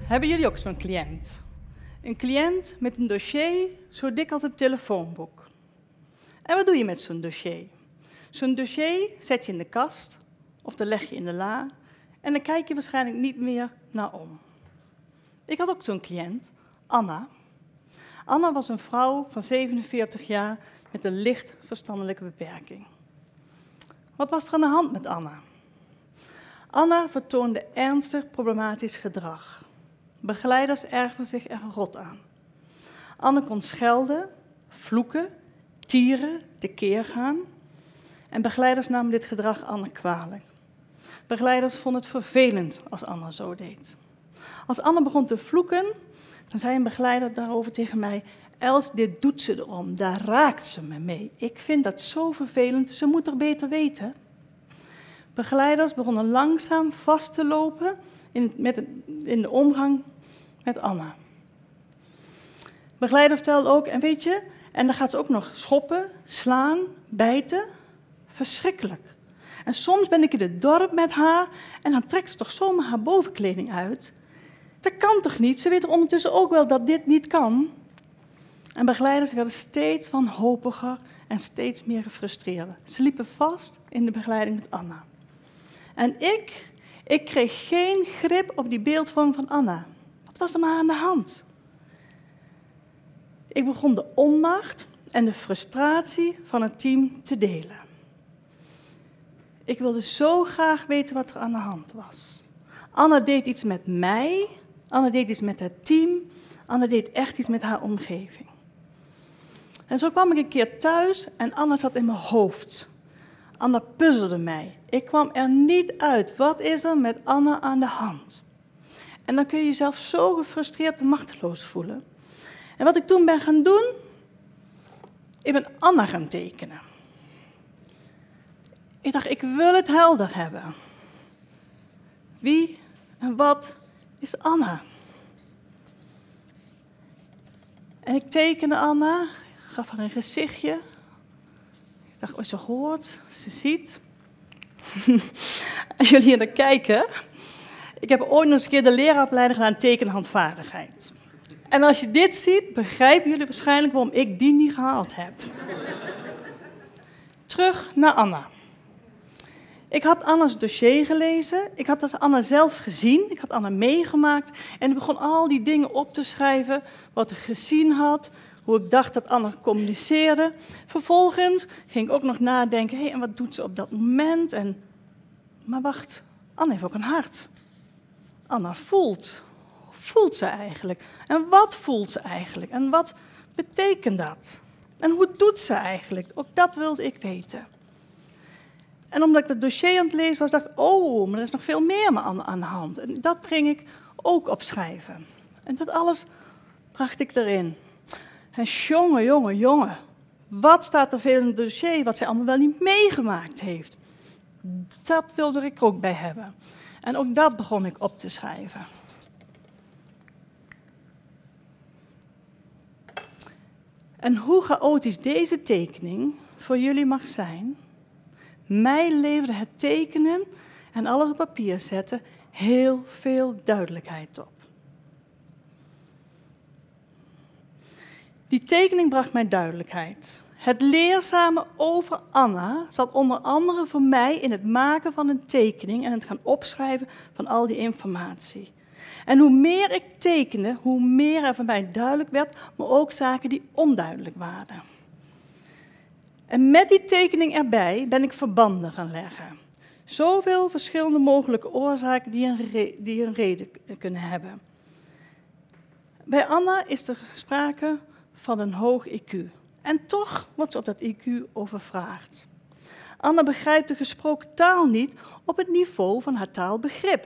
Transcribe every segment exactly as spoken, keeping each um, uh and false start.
Hebben jullie ook zo'n cliënt? Een cliënt met een dossier zo dik als een telefoonboek. En wat doe je met zo'n dossier? Zo'n dossier zet je in de kast of dan leg je in de la en dan kijk je waarschijnlijk niet meer naar om. Ik had ook zo'n cliënt, Anna. Anna was een vrouw van zevenenveertig jaar met een licht verstandelijke beperking. Wat was er aan de hand met Anna? Anna vertoonde ernstig problematisch gedrag. Begeleiders ergerden zich er rot aan. Anna kon schelden, vloeken, tieren, tekeer gaan. En begeleiders namen dit gedrag Anna kwalijk. Begeleiders vonden het vervelend als Anna zo deed. Als Anna begon te vloeken, dan zei een begeleider daarover tegen mij: Els, dit doet ze erom, daar raakt ze me mee. Ik vind dat zo vervelend, ze moet er beter weten. Begeleiders begonnen langzaam vast te lopen in, met het, in de omgang met Anna. Begeleider vertelde ook, en weet je, en dan gaat ze ook nog schoppen, slaan, bijten. Verschrikkelijk. En soms ben ik in het dorp met haar en dan trekt ze toch zomaar haar bovenkleding uit. Dat kan toch niet? Ze weet toch ondertussen ook wel dat dit niet kan? En begeleiders werden steeds wanhopiger en steeds meer gefrustreerd. Ze liepen vast in de begeleiding met Anna. En ik, ik kreeg geen grip op die beeldvorming van Anna. Wat was er maar aan de hand? Ik begon de onmacht en de frustratie van het team te delen. Ik wilde zo graag weten wat er aan de hand was. Anna deed iets met mij, Anna deed iets met het team, Anna deed echt iets met haar omgeving. En zo kwam ik een keer thuis en Anna zat in mijn hoofd. Anna puzzelde mij. Ik kwam er niet uit. Wat is er met Anna aan de hand? En dan kun je jezelf zo gefrustreerd en machteloos voelen. En wat ik toen ben gaan doen, ik ben Anna gaan tekenen. Ik dacht, ik wil het helder hebben. Wie en wat is Anna? En ik tekende Anna, gaf haar een gezichtje. Ik dacht, oh, ze hoort, ze ziet. Als jullie hier naar kijken, ik heb ooit nog eens een keer de leraaropleiding gedaan tekenhandvaardigheid. En als je dit ziet, begrijpen jullie waarschijnlijk waarom ik die niet gehaald heb. Terug naar Anna. Ik had Anna's dossier gelezen, ik had dat Anna zelf gezien, ik had Anna meegemaakt en ik begon al die dingen op te schrijven, wat ik gezien had, hoe ik dacht dat Anna communiceerde. Vervolgens ging ik ook nog nadenken, hé, hey, en wat doet ze op dat moment? En, maar wacht, Anna heeft ook een hart. Anna voelt. Hoe voelt ze eigenlijk? En wat voelt ze eigenlijk? En wat betekent dat? En hoe doet ze eigenlijk? Ook dat wilde ik weten. En omdat ik het dossier aan het lezen was, dacht ik, oh, maar er is nog veel meer aan, aan de hand. En dat ging ik ook opschrijven. En dat alles bracht ik erin. En jongen, jongen, jongen, wat staat er veel in het dossier, wat zij allemaal wel niet meegemaakt heeft. Dat wilde ik er ook bij hebben. En ook dat begon ik op te schrijven. En hoe chaotisch deze tekening voor jullie mag zijn, mij leverde het tekenen en alles op papier zetten heel veel duidelijkheid op. Die tekening bracht mij duidelijkheid. Het leerzame over Anna zat onder andere voor mij in het maken van een tekening en het gaan opschrijven van al die informatie. En hoe meer ik tekende, hoe meer er voor mij duidelijk werd, maar ook zaken die onduidelijk waren. En met die tekening erbij ben ik verbanden gaan leggen. Zoveel verschillende mogelijke oorzaken die een, re die een reden kunnen hebben. Bij Anna is er sprake van een hoog I Q. En toch wordt ze op dat I Q overvraagd. Anna begrijpt de gesproken taal niet op het niveau van haar taalbegrip.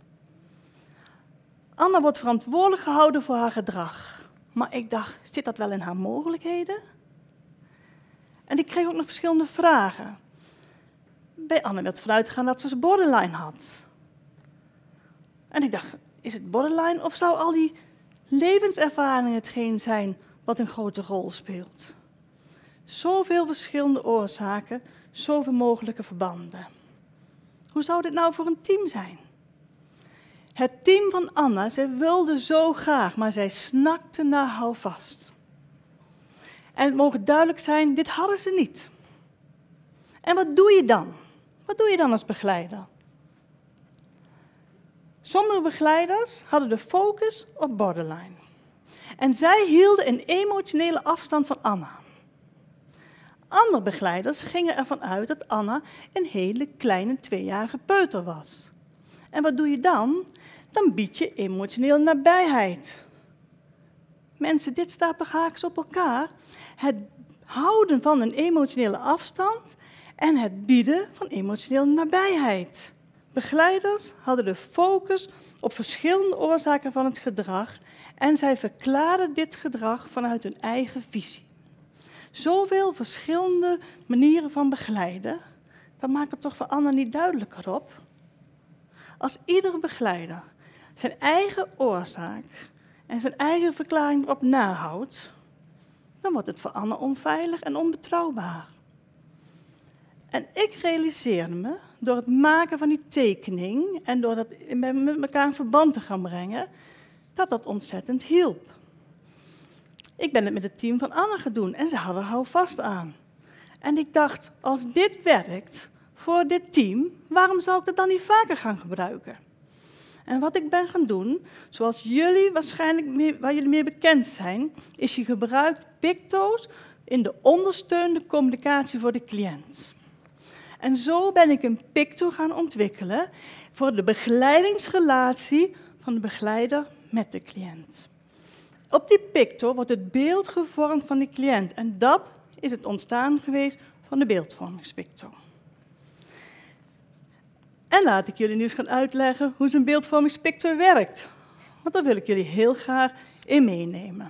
Anna wordt verantwoordelijk gehouden voor haar gedrag. Maar ik dacht, zit dat wel in haar mogelijkheden? En ik kreeg ook nog verschillende vragen. Bij Anna werd vanuit gegaan dat ze borderline had. En ik dacht, is het borderline of zou al die levenservaring hetgeen zijn wat een grote rol speelt? Zoveel verschillende oorzaken, zoveel mogelijke verbanden. Hoe zou dit nou voor een team zijn? Het team van Anna, zij wilde zo graag, maar zij snakte naar houvast. En het mogen duidelijk zijn, dit hadden ze niet. En wat doe je dan? Wat doe je dan als begeleider? Sommige begeleiders hadden de focus op borderline. En zij hielden een emotionele afstand van Anna. Andere begeleiders gingen ervan uit dat Anna een hele kleine tweejarige peuter was. En wat doe je dan? Dan bied je emotionele nabijheid. Mensen, dit staat toch haaks op elkaar? Het houden van een emotionele afstand en het bieden van emotionele nabijheid. Begeleiders hadden de focus op verschillende oorzaken van het gedrag en zij verklaarden dit gedrag vanuit hun eigen visie. Zoveel verschillende manieren van begeleiden, dat maakt het toch voor Anna niet duidelijker op. Als iedere begeleider zijn eigen oorzaak en zijn eigen verklaring erop nahoudt, dan wordt het voor Anna onveilig en onbetrouwbaar. En ik realiseerde me, door het maken van die tekening en door dat met elkaar in verband te gaan brengen, dat dat ontzettend hielp. Ik ben het met het team van Anna gaan doen en ze hadden er houvast aan. En ik dacht, als dit werkt voor dit team, waarom zou ik dat dan niet vaker gaan gebruiken? En wat ik ben gaan doen, zoals jullie waarschijnlijk mee, waar jullie mee bekend zijn, is je gebruikt Picto's in de ondersteunende communicatie voor de cliënt. En zo ben ik een Picto gaan ontwikkelen voor de begeleidingsrelatie van de begeleider met de cliënt. Op die Picto wordt het beeld gevormd van de cliënt en dat is het ontstaan geweest van de beeldvormingspicto. En laat ik jullie nu eens gaan uitleggen hoe zo'n beeldvormingspicto werkt. Want daar wil ik jullie heel graag in meenemen.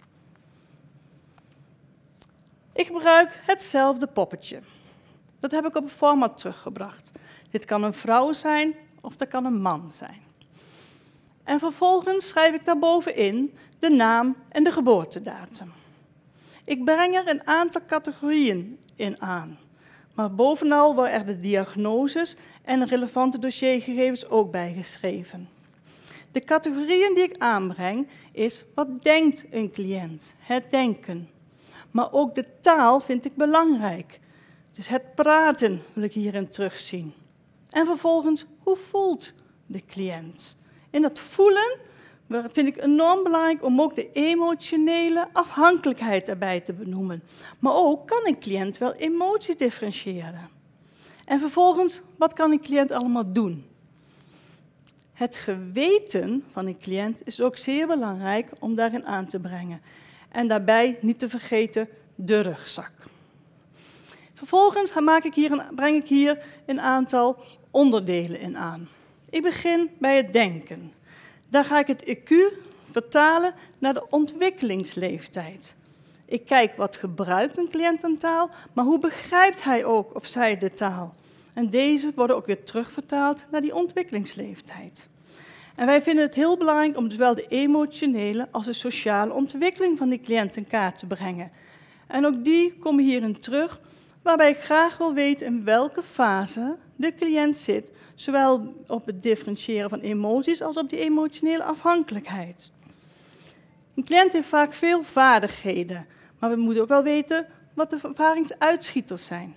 Ik gebruik hetzelfde poppetje. Dat heb ik op een format teruggebracht. Dit kan een vrouw zijn of dat kan een man zijn. En vervolgens schrijf ik daarbovenin de naam en de geboortedatum. Ik breng er een aantal categorieën in aan. Maar bovenal worden er de diagnoses en de relevante dossiergegevens ook bijgeschreven. De categorieën die ik aanbreng is wat denkt een cliënt, het denken. Maar ook de taal vind ik belangrijk. Dus het praten wil ik hierin terugzien. En vervolgens, hoe voelt de cliënt? In dat voelen vind ik enorm belangrijk om ook de emotionele afhankelijkheid erbij te benoemen. Maar ook kan een cliënt wel emoties differentiëren. En vervolgens, wat kan een cliënt allemaal doen? Het geweten van een cliënt is ook zeer belangrijk om daarin aan te brengen. En daarbij niet te vergeten de rugzak. Vervolgens maak ik hier een, breng ik hier een aantal onderdelen in aan. Ik begin bij het denken. Daar ga ik het I Q vertalen naar de ontwikkelingsleeftijd. Ik kijk wat gebruikt een cliënt aan taal, maar hoe begrijpt hij ook of zij de taal? En deze worden ook weer terugvertaald naar die ontwikkelingsleeftijd. En wij vinden het heel belangrijk om zowel de emotionele als de sociale ontwikkeling van die cliënt in kaart te brengen. En ook die komen hierin terug, waarbij ik graag wil weten in welke fase de cliënt zit, zowel op het differentiëren van emoties als op die emotionele afhankelijkheid. Een cliënt heeft vaak veel vaardigheden, maar we moeten ook wel weten wat de ervaringsuitschieters zijn.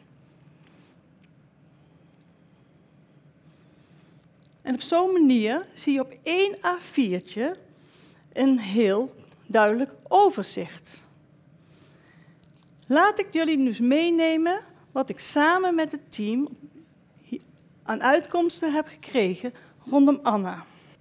En op zo'n manier zie je op één A viertje een heel duidelijk overzicht. Laat ik jullie dus meenemen wat ik samen met het team aan uitkomsten heb gekregen rondom Anna.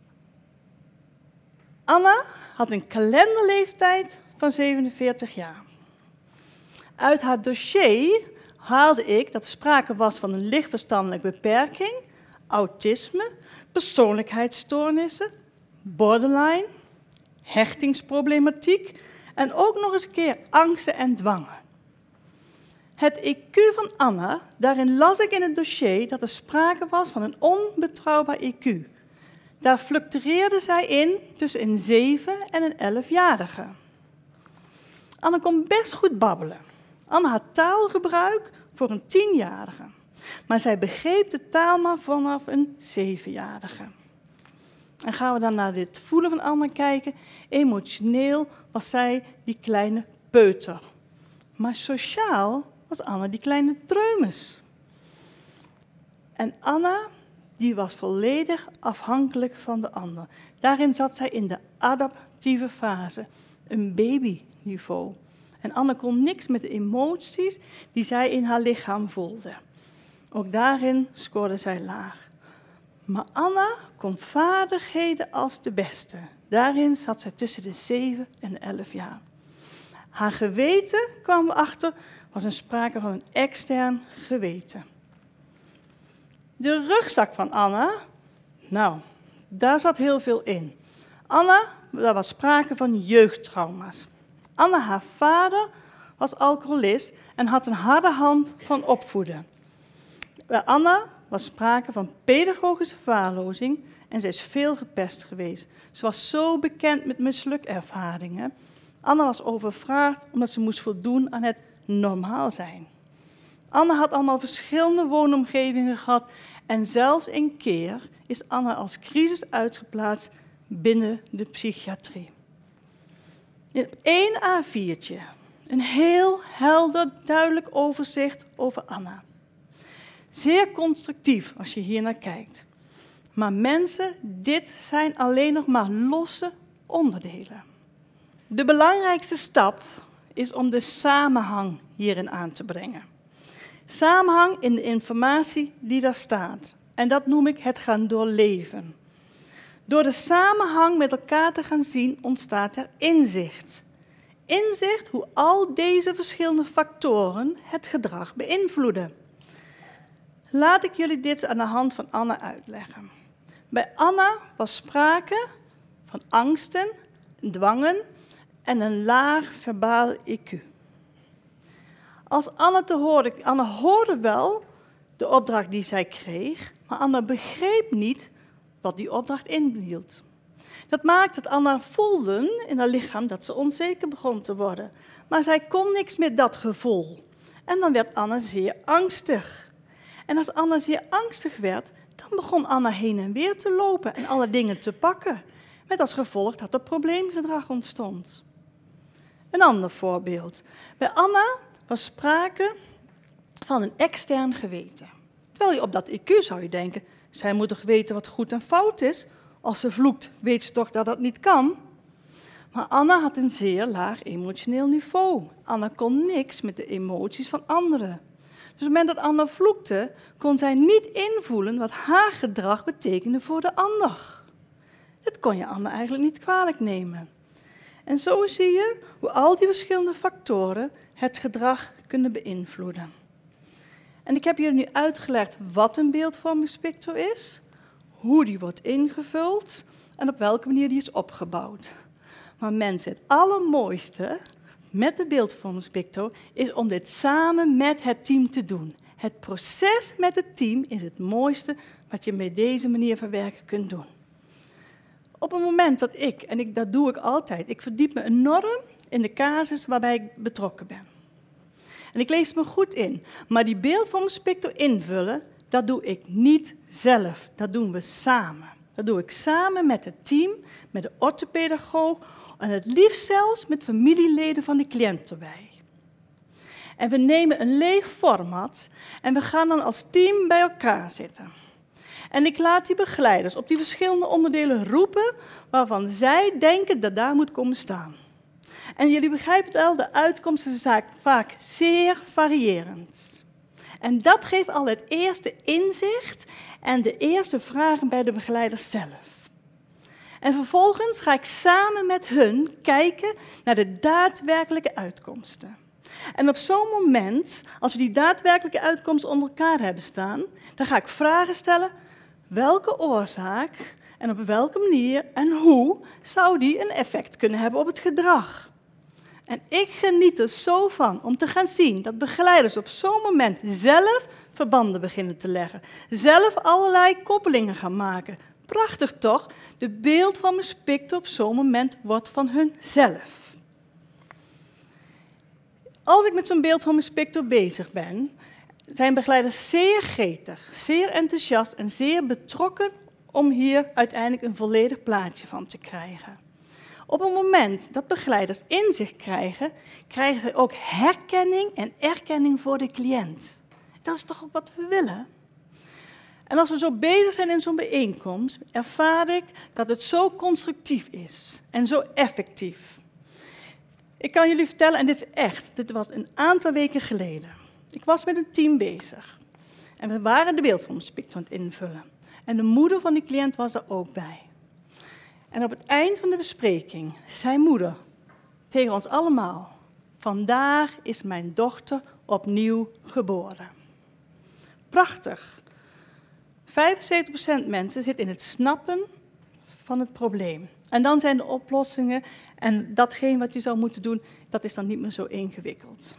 Anna had een kalenderleeftijd van zevenenveertig jaar. Uit haar dossier haalde ik dat er sprake was van een lichtverstandelijke beperking, autisme, persoonlijkheidsstoornissen, borderline, hechtingsproblematiek en ook nog eens een keer angsten en dwangen. Het I Q van Anna, daarin las ik in het dossier dat er sprake was van een onbetrouwbaar I Q. Daar fluctueerde zij in tussen een zeven- en een elfjarige. Anna kon best goed babbelen. Anna had taalgebruik voor een tienjarige. Maar zij begreep de taal maar vanaf een zevenjarige. En gaan we dan naar dit voelen van Anna kijken. Emotioneel was zij die kleine peuter. Maar sociaal was Anna die kleine dreumes. En Anna, die was volledig afhankelijk van de ander. Daarin zat zij in de adaptieve fase, een babyniveau. En Anna kon niks met de emoties die zij in haar lichaam voelde. Ook daarin scoorde zij laag. Maar Anna kon vaardigheden als de beste. Daarin zat zij tussen de zeven en de elf jaar. Haar geweten, kwamen we achter, was een sprake van een extern geweten. De rugzak van Anna, nou, daar zat heel veel in. Anna, daar was sprake van jeugdtrauma's. Anna, haar vader, was alcoholist en had een harde hand van opvoeden. Bij Anna was sprake van pedagogische verwaarlozing en ze is veel gepest geweest. Ze was zo bekend met mislukervaringen. Anna was overvraagd omdat ze moest voldoen aan het normaal zijn. Anna had allemaal verschillende woonomgevingen gehad en zelfs een keer is Anna als crisis uitgeplaatst binnen de psychiatrie. In één A viertje, een heel helder, duidelijk overzicht over Anna. Zeer constructief als je hier naar kijkt. Maar mensen, dit zijn alleen nog maar losse onderdelen. De belangrijkste stap is om de samenhang hierin aan te brengen. Samenhang in de informatie die daar staat. En dat noem ik het gaan doorleven. Door de samenhang met elkaar te gaan zien, ontstaat er inzicht. Inzicht hoe al deze verschillende factoren het gedrag beïnvloeden. Laat ik jullie dit aan de hand van Anna uitleggen. Bij Anna was sprake van angsten, dwangen en een laag verbaal I Q. Als Anna te horen, Anna hoorde wel de opdracht die zij kreeg, maar Anna begreep niet wat die opdracht inhield. Dat maakte dat Anna voelde in haar lichaam dat ze onzeker begon te worden. Maar zij kon niks met dat gevoel. En dan werd Anna zeer angstig. En als Anna zeer angstig werd, dan begon Anna heen en weer te lopen en alle dingen te pakken. Met als gevolg dat er probleemgedrag ontstond. Een ander voorbeeld. Bij Anna was sprake van een extern geweten. Terwijl je op dat I Q zou je denken, zij moet toch weten wat goed en fout is? Als ze vloekt, weet ze toch dat dat niet kan? Maar Anna had een zeer laag emotioneel niveau. Anna kon niks met de emoties van anderen. Dus op het moment dat Anna vloekte, kon zij niet invoelen wat haar gedrag betekende voor de ander. Dat kon je Anna eigenlijk niet kwalijk nemen. En zo zie je hoe al die verschillende factoren het gedrag kunnen beïnvloeden. En ik heb jullie nu uitgelegd wat een beeldvormingsspectrum is, hoe die wordt ingevuld en op welke manier die is opgebouwd. Maar mensen, het allermooiste met de beeldvormingsspectrum is om dit samen met het team te doen. Het proces met het team is het mooiste wat je met deze manier van werken kunt doen. Op het moment dat ik, en ik, dat doe ik altijd, ik verdiep me enorm in de casus waarbij ik betrokken ben. En ik lees me goed in, maar die beeldvormingsspectrum invullen, dat doe ik niet zelf, dat doen we samen. Dat doe ik samen met het team, met de orthopedagoog en het liefst zelfs met familieleden van de cliënt erbij. En we nemen een leeg format en we gaan dan als team bij elkaar zitten. En ik laat die begeleiders op die verschillende onderdelen roepen waarvan zij denken dat daar moet komen staan. En jullie begrijpen het al, de uitkomsten zijn vaak zeer variërend. En dat geeft al het eerste inzicht en de eerste vragen bij de begeleiders zelf. En vervolgens ga ik samen met hun kijken naar de daadwerkelijke uitkomsten. En op zo'n moment, als we die daadwerkelijke uitkomsten onder elkaar hebben staan, dan ga ik vragen stellen, welke oorzaak en op welke manier en hoe zou die een effect kunnen hebben op het gedrag? En ik geniet er zo van om te gaan zien dat begeleiders op zo'n moment zelf verbanden beginnen te leggen. Zelf allerlei koppelingen gaan maken. Prachtig toch? De beeldvormingsspectrum op zo'n moment wordt van hun zelf. Als ik met zo'n beeldvormingsspectrum bezig ben, zijn begeleiders zeer gretig, zeer enthousiast en zeer betrokken om hier uiteindelijk een volledig plaatje van te krijgen. Op het moment dat begeleiders inzicht krijgen, krijgen ze ook herkenning en erkenning voor de cliënt. Dat is toch ook wat we willen? En als we zo bezig zijn in zo'n bijeenkomst, ervaar ik dat het zo constructief is en zo effectief. Ik kan jullie vertellen, en dit is echt, dit was een aantal weken geleden. Ik was met een team bezig en we waren de beeldvormingspictor aan het invullen. En de moeder van die cliënt was er ook bij. En op het eind van de bespreking zei moeder tegen ons allemaal: vandaag is mijn dochter opnieuw geboren. Prachtig. vijfenzeventig procent mensen zit in het snappen van het probleem. En dan zijn de oplossingen en datgene wat je zou moeten doen, dat is dan niet meer zo ingewikkeld.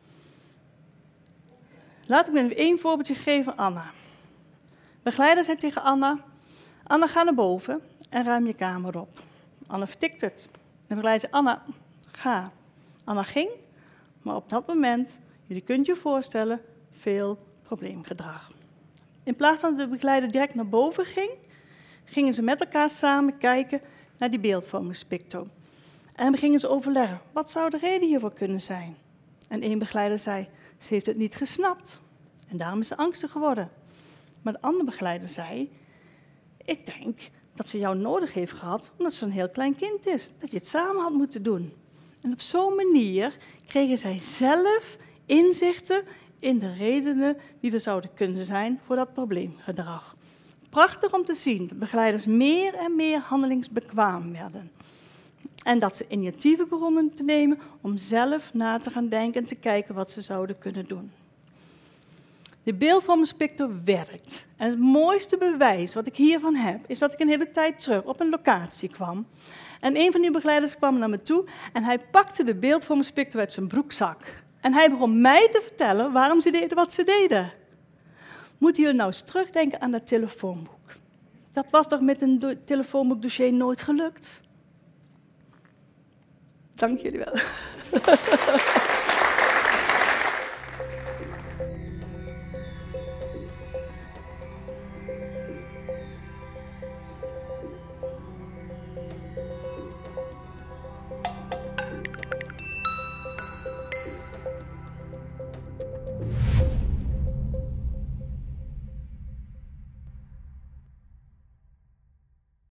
Laat ik me één voorbeeldje geven, Anna. Begeleider zei tegen Anna: Anna, ga naar boven en ruim je kamer op. Anna vertikt het. En begeleider zei: Anna, ga. Anna ging, maar op dat moment, jullie kunt je voorstellen, veel probleemgedrag. In plaats van dat de begeleider direct naar boven ging, gingen ze met elkaar samen kijken naar die beeldvormingspicto. En gingen ze overleggen, wat zou de reden hiervoor kunnen zijn? En één begeleider zei: ze heeft het niet gesnapt en daarom is ze angstig geworden. Maar de andere begeleider zei: ik denk dat ze jou nodig heeft gehad omdat ze een heel klein kind is. Dat je het samen had moeten doen. En op zo'n manier kregen zij zelf inzichten in de redenen die er zouden kunnen zijn voor dat probleemgedrag. Prachtig om te zien dat begeleiders meer en meer handelingsbekwaam werden. En dat ze initiatieven begonnen te nemen om zelf na te gaan denken en te kijken wat ze zouden kunnen doen. De beeldvormingspictor werkt. En het mooiste bewijs wat ik hiervan heb, is dat ik een hele tijd terug op een locatie kwam. En een van die begeleiders kwam naar me toe en hij pakte de beeldvormingspictor uit zijn broekzak. En hij begon mij te vertellen waarom ze deden wat ze deden. Moeten jullie nou eens terugdenken aan dat telefoonboek? Dat was toch met een telefoonboekdossier nooit gelukt? Dank jullie wel.